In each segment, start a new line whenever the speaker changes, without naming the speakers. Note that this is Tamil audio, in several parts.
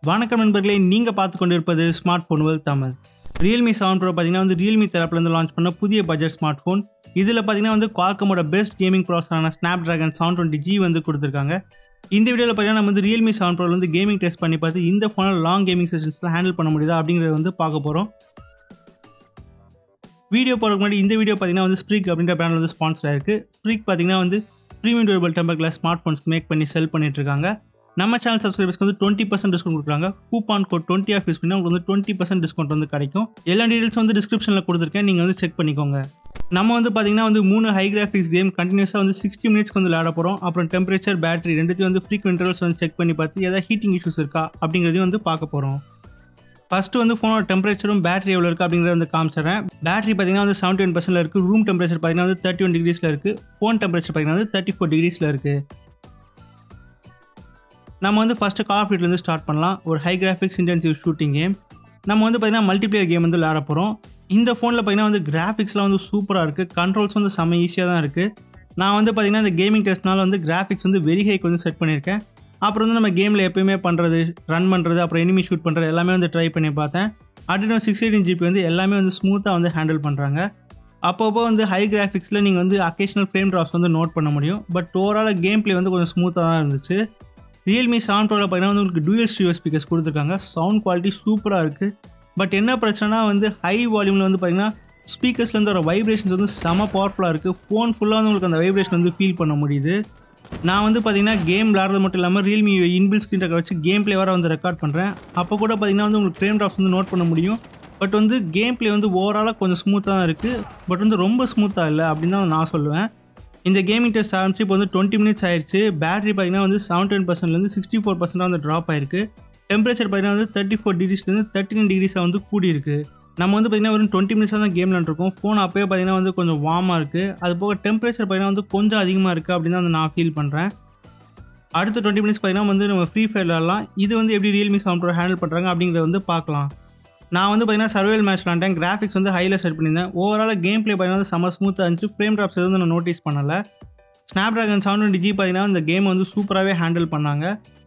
வணக்கம் நண்பர்களே, நீங்கள் பார்த்து கொண்டிருப்பது smart phone world Tamil. Realme 7 pro பார்த்தீங்கன்னா வந்து ரியல்மி தரப்புலேருந்து லான்ச் பண்ண புதிய பட்ஜெட் ஸ்மார்ட் ஃபோன். இதில் பார்த்தீங்கன்னா வந்து குவால்கமோட பெஸ்ட் கேமிங் ப்ராசஸரான ஸ்னாப்டிராகன் 720G வந்து கொடுத்துருக்காங்க. இந்த வீடியோவில் பார்த்தீங்கன்னா நம்ம வந்து ரியல்மி 7 ப்ரோவில் வந்து கேமிங் டெஸ்ட் பண்ணி பார்த்து இந்த ஃபோனை லாங் கேமிங் செஷன்ஸில் ஹேண்டில் பண்ண முடியுதா அப்படிங்கிறத வந்து பார்க்க போகிறோம். வீடியோ போகிறதுக்கு முன்னாடி இந்த வீடியோ பார்த்தீங்கன்னா வந்து ஸ்ப்ரீக் அப்படின்ற பிராண்ட் வந்து ஸ்பான்சர் ஆயிருக்கு. ஸ்ப்ரீக் பார்த்தீங்கன்னா வந்து premium durable temper glass smart ஃபோன்ஸ்க்கு மேக் பண்ணி செல் பண்ணிட்டு இருக்காங்க. நம்ம சேனல் சப்ஸ்கிரைபர்ஸ்க்கு வந்து 20% டிஸ்கவுண்ட் கொடுக்குறாங்க. கூப்பான் கோட் 20 யூஸ் பண்ணி உங்களுக்கு வந்து 20% டிஸ்கவுண்ட் வந்து கிடைக்கும். எல்லா டீடைல்ஸ் வந்து டிஸ்கிரிப்ஷனில் கொடுத்துருக்கேன், நீங்கள் வந்து செக் பண்ணிக்கோங்க. நம்ம வந்து பார்த்தீங்கன்னா வந்து 3 ஹை கிராஃபிக்ஸ் கேம் கண்டினியூஸாக வந்து 60 மினிட்ஸ்க்கு வந்து விளையாட போகிறோம். அப்புறம் டெம்பரேச்சர், பேட்டரி ரெண்டுத்தையும் வந்து ஃப்ரீக்வென்ட் இன்டர்வல்ஸ் வந்து செக் பண்ணி பார்த்து ஏதாவது ஹீட்டிங் இஷ்யூஸ் இருக்கா அப்படிங்கிறதையும் வந்து பார்க்க போகிறோம். ஃபஸ்ட்டு வந்து ஃபோனோட டெம்பரேச்சரும் பேட்டரி எவ்வளோ இருக்குது அப்படிங்கிறத வந்து காமிச்சிடுறேன். பேட்டரி பார்த்தீங்கன்னா வந்து 71% இருக்குது. ரூம் டெம்பரேச்சர் பார்த்தீங்கன்னா வந்து 31 டிகிரிஸில் இருக்குது. ஃபோன் டெம்பரேச்சர் பார்த்தீங்கன்னா வந்து 34 டிகிரிஸில் இருக்குது. நம்ம வந்து ஃபஸ்ட்டு கால் ஆஃப் டியூட்டிலேருந்து ஸ்டார்ட் பண்ணலாம். ஒரு high graphics intensive shooting game. நம்ம வந்து பார்த்தீங்கன்னா மல்டிப்ளேயர் கேம் வந்து விளையாட போகிறோம். இந்த ஃபோனில் பார்த்தீங்கன்னா வந்து கிராஃபிக்ஸ்லாம் வந்து சூப்பராக இருக்குது. கண்ட்ரோல்ஸ் வந்து செம்ம ஈஸியாக தான் இருக்குது. நான் வந்து பார்த்தீங்கன்னா இந்த கேமிங் டெஸ்ட்னால வந்து கிராஃபிக்ஸ் வந்து வெரி ஹைக்கு வந்து செட் பண்ணியிருக்கேன். அப்புறம் வந்து நம்ம கேமில் எப்பயுமே பண்ணுறது, ரன் பண்ணுறது, அப்புறம் எனிமி ஷூட் பண்ணுறது எல்லாமே வந்து ட்ரை பண்ணி பார்த்தேன். Adreno 618GB வந்து எல்லாமே வந்து ஸ்மூத்தாக வந்து ஹேண்டில் பண்ணுறாங்க. அப்பப்போ வந்து ஹை கிராஃபிக்ஸில் நீங்கள் வந்து அக்கேஷனல் ஃப்ரேம் ட்ராப்ஸ் வந்து நோட் பண்ண முடியும். பட் ஓவரால் கேம் பிளே வந்து கொஞ்சம் ஸ்மூத்தாக தான் இருந்துச்சு. ரியல்மி 7 ப்ரோவில் பார்த்தீங்கன்னா வந்து உங்களுக்கு டூயல் ஸ்டீரியோ ஸ்பீக்கர்ஸ் கொடுத்துருக்காங்க. சவுண்ட் குவாலிட்டி சூப்பராக இருக்குது. பட் என்ன பிரச்சனைனா வந்து ஹை வால்யூமில் வந்து பார்த்தீங்கன்னா ஸ்பீக்கர்ஸ்லேருந்து வர வைப்ரேஷன்ஸ் வந்து செம பவர்ஃபுல்லாக இருக்குது. ஃபோன் ஃபுல்லாக வந்து உங்களுக்கு அந்த வைப்ரேஷன் வந்து ஃபீல் பண்ண முடியுது. நான் வந்து பார்த்தீங்கன்னா கேம் விளாட்றது மட்டும் இல்லாமல் ரியல்மி இன்பில்ட் ஸ்க்ரீன் ரெக்கார்ட் வச்சு கேம் பிளே வர வந்து ரெக்கார்ட் பண்ணுறேன். அப்போ கூட பார்த்தீங்கன்னா வந்து உங்களுக்கு ஃப்ரேம் ட்ராப்ஸ் வந்து நோட் பண்ண முடியும். பட் வந்து கேம் பிளே வந்து ஓவராலாக கொஞ்சம் ஸ்மூத்தாக தான் இருக்குது. பட் வந்து ரொம்ப ஸ்மூத்தாக இல்லை அப்படின்னு தான் நான் சொல்லுவேன். இந்த கேமிங் டெஸ்ட் ஆரம்பிச்சு இப்போ வந்து 20 மினிட்ஸ் ஆயிடுச்சு. பேட்டரி பார்த்தீங்கன்னா வந்து 71%லேருந்து 64% வந்து ட்ராப் ஆயிருக்கு. டெம்பரேச்சர் பார்த்தீங்கன்னா வந்து 34 டிகிரிஸ்லேருந்து 39 டிகிரிஸாக வந்து கூடியிருக்கு. நம்ம வந்து பார்த்தீங்கன்னா ஒரு 20 மினிட்ஸாக தான் கேம் விளாண்டுருக்கோம். ஃபோன் அப்போயே பார்த்தீங்கன்னா வந்து கொஞ்சம் வார்மாக இருக்குது. அது போக டெம்பரேச்சர் பார்த்தீங்கன்னா வந்து கொஞ்சம் அதிகமாக இருக்குது அப்படின்னு தான் வந்து நான் ஃபீல் பண்ணுறேன். அடுத்த 20 மினிட்ஸ் பார்த்தீங்கன்னா வந்து நம்ம ஃப்ரீ ஃபயர் விளாடலாம். இது வந்து எப்படி ரியல்மி 7 ப்ரோ ஹேண்டில் பண்ணுறாங்க அப்படிங்கிறத வந்து பார்க்கலாம். நான் வந்து பார்த்தீங்கன்னா சர்வைவல் மேட்ச் விளாண்டேன். கிராஃபிக்ஸ் வந்து ஹையில் செட் பண்ணியிருந்தேன். ஓவரால் கேம் பிளே பார்த்தீங்கன்னா வந்து செம்ம ஸ்மூத்தாக இருந்துச்சு. ஃப்ரேம் ட்ராப்ஸ் எதுவும் நான் நோட்டீஸ் பண்ணலை. ஸ்னாப்டிராகன் 720G பார்த்தீங்கன்னா இந்த கேம் வந்து சூப்பராகவே ஹேண்டில் பண்ணாங்க.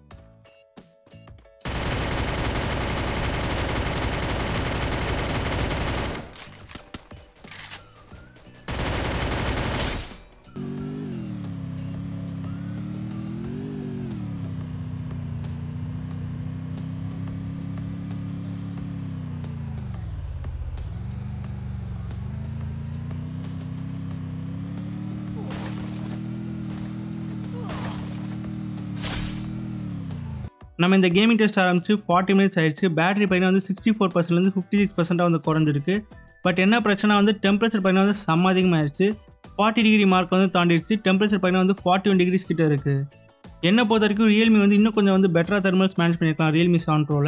நம்ம இந்த கேமிங் டெஸ்ட் ஆரம்பிச்சு 40 மினிட்ஸ் ஆயிடுச்சு. பேட்டரி பார்த்தீங்கன்னா வந்து 64%லேருந்து 56% வந்து குறைஞ்சிருக்கு. பட் என்ன பிரச்சனை வந்து டெம்பரேச்சர் பார்த்தீங்கன்னா வந்து செம்ம அதிகமாகிடுச்சு. 40 டிகிரி மார்க் வந்து தாண்டிடுச்சு. டெம்பரேச்சர் பார்த்தீங்கன்னா வந்து 41 டிகிரிஸ் கிட்ட இருக்குது. என்னை பொறுத்த வரைக்கும் ரியல்மி வந்து இன்னும் கொஞ்சம் வந்து பெட்டராக தெர்மல்ஸ் மேனேஜ் பண்ணியிருக்கலாம் ரியல்மி 7 ப்ரோவில்.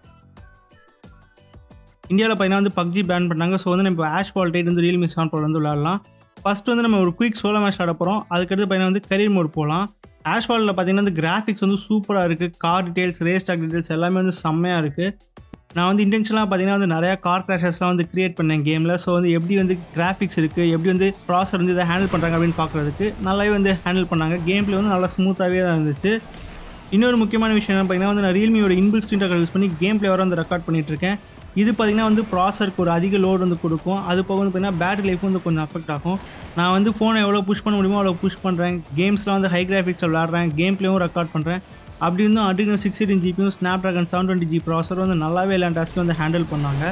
இந்தியாவில் பார்த்தீங்கன்னா வந்து PUBG பேன் பண்ணாங்க. ஸோ வந்து நம்ம ஆஷ்பால் டைட் வந்து ரியல்மி 7 ப்ரோவில் வந்து விளாடலாம். ஃபஸ்ட்டு வந்து நம்ம ஒரு குயிக் சோலோ மேட்ச் ஆட போகிறோம். அதுக்கடுத்து பார்த்தீங்கன்னா வந்து கரியர் மோட் போகலாம். ஆஷ்பாலில் பார்த்தீங்கன்னா வந்து கிராஃபிக்ஸ் வந்து சூப்பராக இருக்குது. Car details, race track details எல்லாமே வந்து செம்மையாக இருக்குது. நான் வந்து இன்டென்ஷனாக பார்த்தீங்கன்னா வந்து நிறையா கார் கிராஷஸ்லாம் வந்து கிரியேட் பண்ணேன் கேமில். ஸோ வந்து எப்படி வந்து கிராஃபிக்ஸ் இருக்குது, எப்படி வந்து ப்ராசர் வந்து இதை ஹேண்டில் பண்ணுறாங்க அப்படின்னு பார்க்குறதுக்கு நல்லாவே வந்து ஹேண்டில் பண்ணாங்க. கேம் பிளே வந்து நல்லா ஸ்மூத்தாகவே தான் இருந்துச்சு. இன்னொரு முக்கியமான விஷயம் என்ன பார்த்தீங்கன்னா வந்து நான் ரியல்மியோட இன்பில்ட் ஸ்க்ரீன் ரெக்கார்ட் யூஸ் பண்ணி கேம் பிளே வர வந்து ரெக்கார்ட் பண்ணிகிட்டு இருக்கேன். இது பார்த்தீங்கன்னா வந்து ப்ராசருக்கு ஒரு அதிக லோடு வந்து கொடுக்கும். அது போக வந்து பார்த்தீங்கன்னா பேட்டரி லைஃப் வந்து கொஞ்சம் அஃபெக்ட் ஆகும். நான் வந்து ஃபோனை எவ்வளோ புஷ் பண்ண முடியுமோ அவ்வளோ புஷ் பண்ணுறேன். கேம்ஸ்லாம் வந்து ஹை கிராஃபிக்ஸில் விளாட்றேன். கேம் பிளேவும் ரெக்கார்ட் பண்ணுறேன். அப்படி இருந்தும் Adreno 618GB ஸ்னாப்டிராகன் 720G ப்ராசர் வந்து நல்லாவே எல்லா டாஸ்க்கும் வந்து ஹேண்டில் பண்ணாங்க.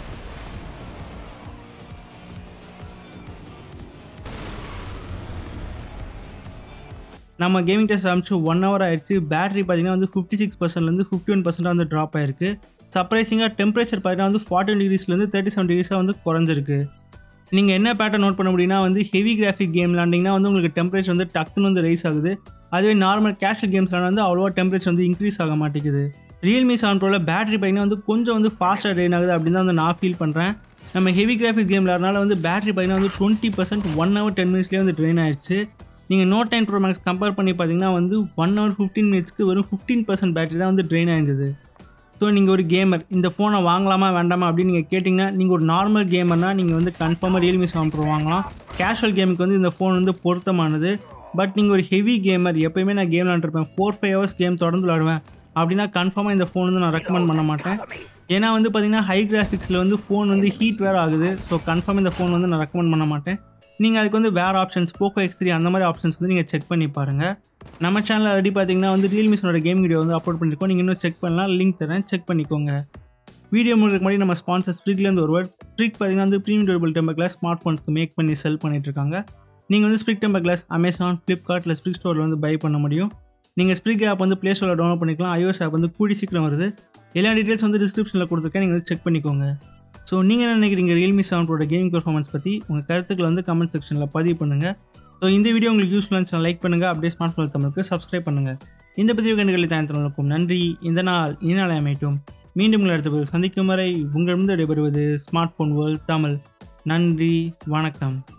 நம்ம கேமிங் டெஸ்ட் ஆரம்பிச்சு 1 hour ஆயிடுச்சு. பேட்டரி பார்த்தீங்கன்னா வந்து 56%லேருந்து 51% வந்து ட்ராப் ஆயிருக்கு. சர்ப்ரைசிங்காக டெம்பரேச்சர் பார்த்தீங்கன்னா வந்து 41 டிகிரிஸ்லேருந்து 37 டிகிரிஸாக வந்து குறைஞ்சிருக்கு. நீங்கள் என்ன பேட்டர்ன் நோட் பண்ண முடியும்னா வந்து ஹெவி கிராஃபிக் கேம் விளாண்டிங்கன்னா வந்து உங்களுக்கு டெம்பரேச்சர் வந்து டக்குன்னு வந்து ரைஸ் ஆகுது. அதுவே நார்மல் கேஷுவல் கேம்ஸ்லாம் வந்து அவ்வளோவா டெம்பரேச்சர் வந்து இன்க்ரீஸ் ஆக மாட்டேங்குது. ரியல்மி 7 ப்ரோவில் பேட்டரி பார்த்தீங்கன்னா வந்து கொஞ்சம் வந்து ஃபாஸ்ட்டாக ட்ரெயின் ஆகுது அப்படின்னு தான் வந்து நான் ஃபீல் பண்ணுறேன். நம்ம ஹெவி கிராஃபிக் கேம் விளாட்றனால வந்து பேட்டரி பார்த்தீங்கன்னா வந்து 20% 1 hour 10 மினிட்ஸ்லேயே வந்து ட்ரெயின் ஆயிடுச்சு. நீங்கள் Note 9 Pro Max கம்பேர் பண்ணி பார்த்தீங்கன்னா வந்து 1 hour 15 மினிட்ஸ்க்கு வெறும் 15% பேட்டரி தான் வந்து ட்ரெயின் ஆகிடுது. ஸோ நீங்கள் ஒரு கேமர் இந்த ஃபோனை வாங்கலாமா வேண்டாமா அப்படின்னு நீங்கள் கேட்டிங்கன்னா, நீங்கள் ஒரு நார்மல் கேமர்னால் நீங்கள் வந்து கன்ஃபார்மாக ரியல்மி 7 ப்ரோ வாங்கலாம். கேஷுவல் கேமுக்கு வந்து இந்த ஃபோன் வந்து பொருத்தமானது. பட் நீங்கள் ஒரு ஹெவி கேமர், எப்போயுமே நான் கேம் விளாண்டுருப்பேன், 4-5 ஹவர்ஸ் கேம் தொடர்ந்து விளாடுவேன் அப்படின்னா கன்ஃபார்மாக இந்த ஃபோன் வந்து நான் ரெக்கமெண்ட் பண்ண மாட்டேன். ஏன்னா வந்து பார்த்தீங்கன்னா ஹை கிராஃபிக்ஸில் வந்து ஃபோன் வந்து ஹீட் வேறு ஆகுது. ஸோ கன்ஃபார்ம் இந்த ஃபோன் வந்து நான் ரெக்கமெண்ட் பண்ண மாட்டேன். நீங்கள் அதுக்கு வந்து வேறு ஆப்ஷன்ஸ் போக்கோ X3 அந்த மாதிரி ஆப்ஷன்ஸ் வந்து நீங்கள் செக் பண்ணி பாருங்கள். நம்ம சேனலில் ஆல்ரெடி பார்த்தீங்கன்னா வந்து ரியல்மிஸோட கேம் வீடியோ வந்து அப்லோட் பண்ணியிருக்கோம். நீங்கள் இன்னும் செக் பண்ணலாம், லிங்க் தரேன், செக் பண்ணிக்கோங்க. வீடியோ முடிக்கிறதுக்கு முன்னாடி நம்ம ஸ்பான்சர் ஸ்ப்ரிக்லேருந்து ஒரு வேர்ட். ஸ்ப்ரிக் பார்த்தீங்கன்னா வந்து premium durable temper glass smart ஃபோன்ஸ்க்கு மேக் பண்ணி செல் பண்ணிட்டு இருக்காங்க. நீங்கள் வந்து Sprig temper glass Amazon, Flipkart இல்லை ஸ்ப்ரிக் ஸ்டோரில் வந்து பை பண்ண முடியும். நீங்கள் ஸ்ப்ரிக் ஆப் வந்து ப்ளே ஸ்டோரில் டவுன்லோட் பண்ணிக்கலாம். iOS ஆப் வந்து கூடி சீக்கிரம் வருது. எல்லா டீட்டெயில்ஸ் வந்து டிஸ்கிரிப்ஷனில் கொடுத்துருக்கேன், நீங்கள் வந்து செக் பண்ணிக்கோங்க. ஸோ நீங்கள் என்ன நினைக்கிறீங்க ரியல்மி 7 ப்ரோட கேமிங் பெர்ஃபார்மன்ஸ் பற்றி? உங்கள் கருத்துக்களை வந்து கமெண்ட் செக்ஷனில் பதிவு பண்ணுங்கள். ஸோ இந்த வீடியோ உங்களுக்கு யூஸ்ஃபுல்லாக இருந்துச்சுன்னா லைக் பண்ணுங்கள். அப்படியே ஸ்மார்ட் ஃபோன் தமிழுக்கு சப்ஸ்கிரைப் பண்ணுங்கள். இந்த பதிவு கண்டுகளை தயனத்தினருக்கும் நன்றி. இந்த நாள் இந்நாளை அமையட்டும். மீண்டும் உங்கள் அடுத்த பதிவு சந்திக்கும் வரை உங்களிடம் விடைபெறுவது ஸ்மார்ட் ஃபோன் வேர்ல்ட் தமிழ். நன்றி, வணக்கம்.